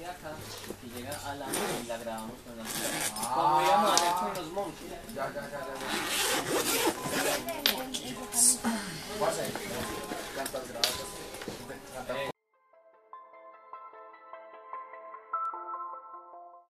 de acá, que llega a la y la grabamos con la como íbamos a hacer con los monkeys. Ya.